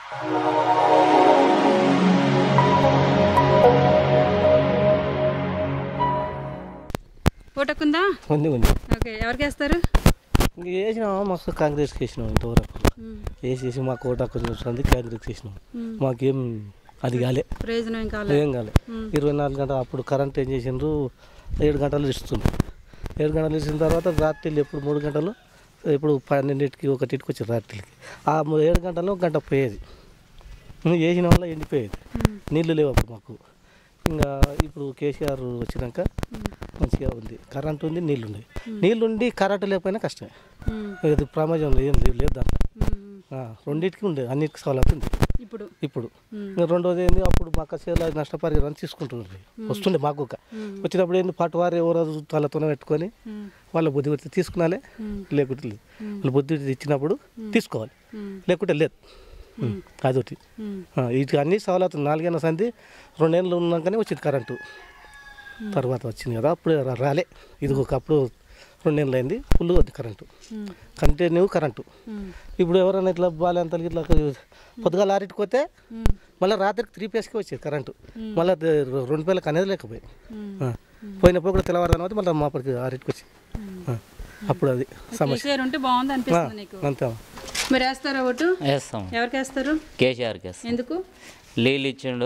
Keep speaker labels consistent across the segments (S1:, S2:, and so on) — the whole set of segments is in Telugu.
S1: ఓటకుందా?
S2: ఉంది.
S1: ఓకే, ఎవరికి వేస్తారు?
S2: వేసినామా మస్తు కాంగ్రెస్కి వేసినాం. ఇంతవరకు వేసేసి మాకు ఓటాకు వస్తుంది కాంగ్రెస్కి వేసినాం. మాకేం అది కాలే,
S1: ప్రయోజనం
S2: ఏం కాలే. 24 గంటలు అప్పుడు కరెంట్ ఏం చేసిండ్రు, 7 గంటలు ఇస్తుంది. 7 గంటలు ఇచ్చిన తర్వాత రాత్రిళ్ళు ఎప్పుడు 3 గంటలు, ఇప్పుడు 12కి 1కి వచ్చి రాత్రికి ఆ 7 గంటల్లో 1 గంట పోయేది. వేసిన వల్ల ఎండిపోయేది, నీళ్ళు లేవు అప్పుడు మాకు. ఇంకా ఇప్పుడు కేసీఆర్ వచ్చినాక మంచిగా ఉంది, కరెంట్ ఉంది, నీళ్ళుంది. నీళ్ళుండి కరెంటు లేకపోయినా కష్టమే, ఇది ప్రమాదంలో ఏం లేదు దాంట్లో. రెండింటికి ఉండే, అన్నిటికి సవలతు ఉంది ఇప్పుడు. రెండోది ఏంది, అప్పుడు మాకు చేయాలి నష్టపరిహారం తీసుకుంటున్నారు, వస్తుండే మాకు. వచ్చినప్పుడు ఏంది పట్టువారు ఎవరో వాళ్ళతోనే పెట్టుకొని వాళ్ళ బుద్ధి పెడితే తీసుకున్నాలే, లేకుంటే లేదు. వాళ్ళు బుద్ధి ఇచ్చినప్పుడు తీసుకోవాలి, లేకుంటే లేదు. అదొకటి. వీటికి అన్ని సవలతు. 4 ఏళ్ళ సంది 2 ఏళ్ళు ఉన్నాకనే వచ్చింది కరెంటు, తర్వాత వచ్చింది కదా. అప్పుడు రాలే, ఇది ఒకప్పుడు 2 ఏళ్ళు అయింది ఫుల్గా ఉంది కరెంటు, కంటిన్యూ కరెంటు. ఇప్పుడు ఎవరైనా ఇట్లా బాలేంతలకి ఇట్లా పొద్దుగా 6కి పోతే మళ్ళీ రాత్రికి 3 పేస్కి వచ్చేది కరెంటు, మళ్ళీ 2 పేలకు అనేది లేకపోయి పోయినప్పుడు కూడా తెల్లవారుదాని అయితే మళ్ళీ మాపడికి 6కి వచ్చి. అప్పుడు అది సమస్య. అంతే.
S1: మరి వేస్తారా ఓటు?
S3: వేస్తాం.
S1: ఎవరికి వేస్తారు?
S3: కేసీఆర్కి వేస్తాం.
S1: ఎందుకు?
S3: నీళ్ళు ఇచ్చిండు,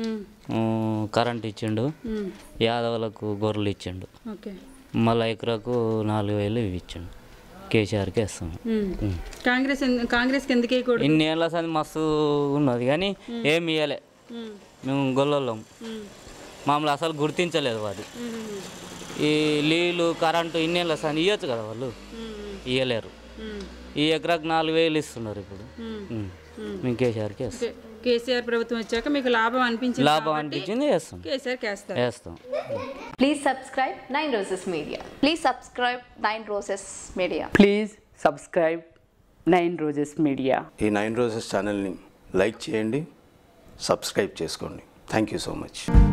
S3: కరెంట్ ఇచ్చిండు, యాదవులకు గొర్రెలు ఇచ్చిండు, మళ్ళీ ఎకరాకు 4,000 ఇవి ఇచ్చిండు. కేసీఆర్కి వేస్తాం.
S1: కాంగ్రెస్కి ఎందుకు వేయకూడదు?
S3: ఇన్ని ఏళ్ళ సంది మస్తు ఉన్నది కానీ ఏమి ఇవ్వలే. మేము గొల్లలం, మామూలు అసలు గుర్తించలేదు వాడు. ఈ నీళ్ళు కరెంటు ఇన్ని ఏళ్ళ సంది ఇవ్వచ్చు కదా, వాళ్ళు ఇవ్వలేరు. ఈ ఎకరాకు 4,000 ఇస్తున్నారు ఇప్పుడు. మేము కేసీఆర్కి వేస్తాం.
S1: కేసీఆర్ ప్రభుత్వం వచ్చాక మీకు లాభం అనిపించింది,
S3: వేస్తాం.
S1: కేసీఆర్కి
S3: వేస్తాం.
S4: Please subscribe 9 Roses Media.
S5: Please subscribe 9 Roses Media.
S6: Please subscribe 9 Roses Media.
S7: ఈ 9 Roses ఛానల్ని లైక్ చేయండి, సబ్స్క్రైబ్ చేసుకోండి. Thank you so much.